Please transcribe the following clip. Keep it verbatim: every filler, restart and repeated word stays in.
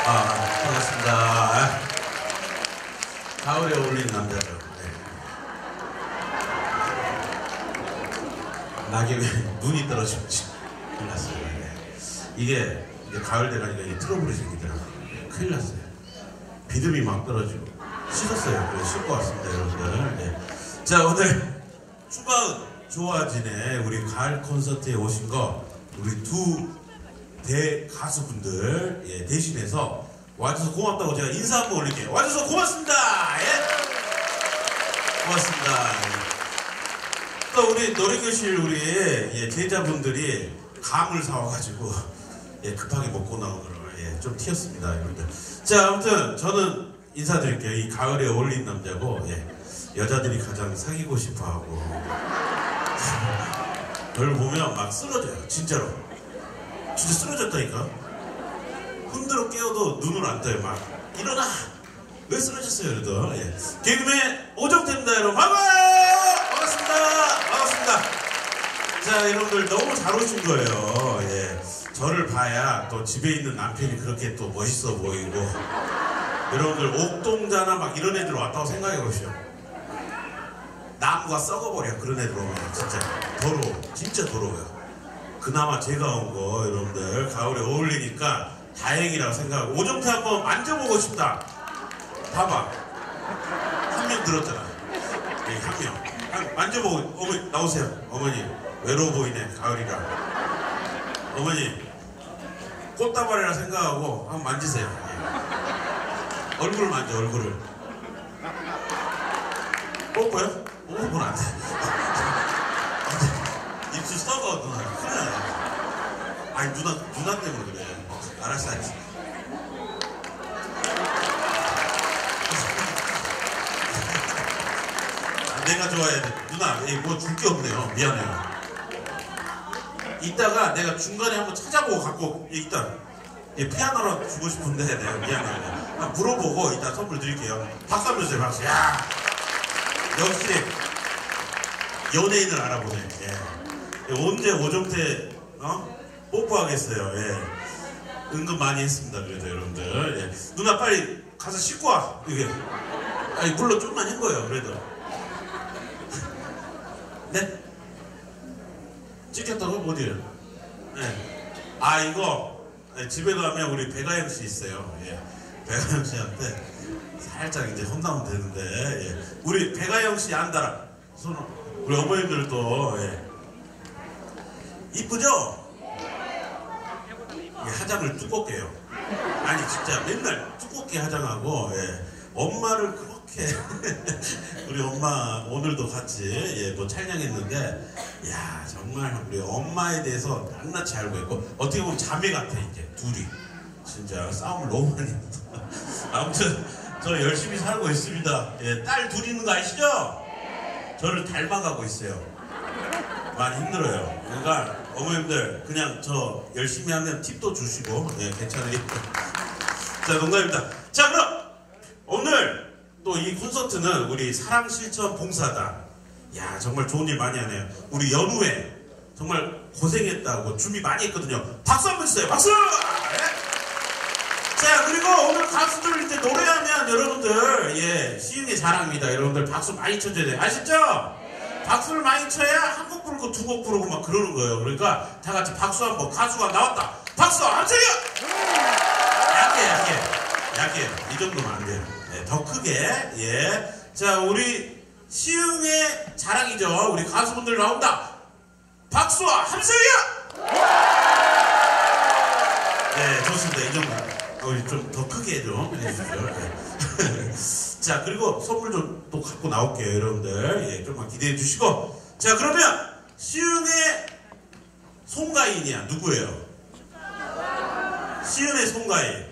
아, 반갑습니다. 가을에 어울리는 남자죠. 네. 낙엽에 눈이 떨어지지. 큰일 났어요. 네. 이게 이제 가을 되가니까 이게 트러블이 생기더라고요. 큰일 났어요. 비듬이 막 떨어지고. 씻었어요. 그래서 씻고 왔습니다, 여러분들. 네. 자, 오늘 추가은 좋아지네. 우리 가을 콘서트에 오신 거 우리 두 대 가수분들 예, 대신해서 와줘서 고맙다고 제가 인사 한번 올릴게요. 와줘서 고맙습니다. 예? 고맙습니다. 또 우리 노래교실 우리 예, 제자분들이 감을 사와가지고 예, 급하게 먹고 나오느라 예, 좀 튀었습니다. 여러분들. 자, 아무튼 저는 인사드릴게요. 이 가을에 어울리는 남자고 예, 여자들이 가장 사귀고 싶어하고 저를 보면 막 쓰러져요. 진짜로. 진짜 쓰러졌다니까. 흔들어 깨워도 눈을 안 떠요. 막 일어나. 왜 쓰러졌어요? 그래도 예. 개그맨 오정태입니다. 여러분 반가워요. 반갑습니다. 반갑습니다. 자, 여러분들 너무 잘 오신 거예요. 예. 저를 봐야 또 집에 있는 남편이 그렇게 또 멋있어 보이고 여러분들 옥동자나 막 이런 애들 왔다고 생각해 보시오. 나무가 썩어버려. 그런 애들 오면 진짜 더러워. 진짜 더러워요. 그나마 제가 온 거 여러분들 가을에 어울리니까 다행이라고 생각하고 오정태 한번 만져보고 싶다. 봐봐. 한 명 들었잖아. 네, 한 명. 한, 만져보고 어머니 나오세요. 어머니 외로워 보이네. 가을이라. 어머니 꽃다발이라 생각하고 한번 만지세요. 네. 얼굴을 만져. 얼굴을. 뽀뽀요? 뽀뽀는 안 돼. 입술 썩어 누나. 큰일 나네. 아니 누나 누나 때문에 그래. 알았어 알았어. 내가 좋아해야 돼. 누나 뭐 줄 게 없네요. 미안해요. 이따가 내가 중간에 한번 찾아보고 갖고 이따 피아노로 주고 싶은데 내가 미안해요. 물어보고 이따 선물 드릴게요. 박수 한번 주세요. 박수. 야 역시 연예인을 알아보네. 예. 언제 오정태 어? 뽀뽀하겠어요. 예. 은근 많이 했습니다. 그래도 여러분들 예. 누나 빨리 가서 씻고 와. 이게 아니 물론 좀만 한 거예요. 그래도 네? 찍혔다고? 어디요? 예. 아 이거 예, 집에 가면 우리 배가영 씨 있어요. 예. 배가영 씨한테 살짝 이제 혼나면 되는데 예. 우리 배가영 씨 안달아 손 우리 어머님들도 예. 이쁘죠? 예, 화장을 두껍게 해요. 아니 진짜 맨날 두껍게 화장하고 예. 엄마를 그렇게 우리 엄마 오늘도 같이 예, 뭐 촬영했는데 야 정말 우리 엄마에 대해서 낱낱이 알고 있고 어떻게 보면 자매 같아. 이제 둘이 진짜 싸움을 너무 많이 했어. 아무튼 저 열심히 살고 있습니다. 예, 딸 둘 있는 거 아시죠? 저를 닮아가고 있어요. 많이 힘들어요. 그러니까 어머님들 그냥 저 열심히 하면 팁도 주시고 예, 괜찮으니 자 농담입니다. 자 그럼 오늘 또 이 콘서트는 우리 사랑실천 봉사단 야 정말 좋은 일 많이 하네요. 우리 연후에 정말 고생했다고 준비 많이 했거든요. 박수 한번 주세요. 박수! 예? 자 그리고 오늘 가수들 이제 노래하면 여러분들 예 시흥의 자랑입니다. 여러분들 박수 많이 쳐줘야 돼요. 아시죠? 박수를 많이 쳐야 한 곡 부르고 두 곡 부르고 막 그러는 거예요. 그러니까 다 같이 박수 한번. 가수가 나왔다. 박수 안 쳐요. 약해 약해 약해. 이 정도면 안 돼요. 네, 더 크게. 예. 자 우리 시흥의 자랑이죠. 우리 가수분들 나온다. 박수와 함성이요. 네 좋습니다. 이 정도. 우리 좀 더 크게 좀 해주시죠. 네. 자 그리고 선물 좀 또 갖고 나올게요. 여러분들 예, 좀만 기대해 주시고 자 그러면 시흥의 송가인이야 누구예요? 시흥의 송가인